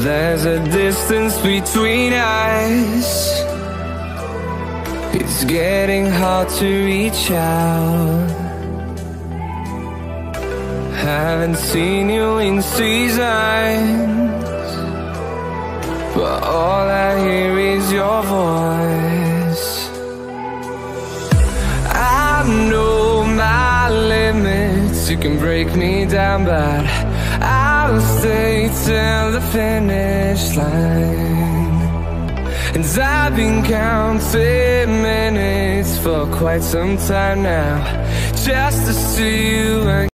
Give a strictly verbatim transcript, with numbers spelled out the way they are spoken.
there's a distance between us. It's getting hard to reach out. Haven't seen you in seasons, but all I hear is your voice. I know my limits, you can break me down, but I'll stay till the finish line. And I've been counting minutes for quite some time now, just to see you again.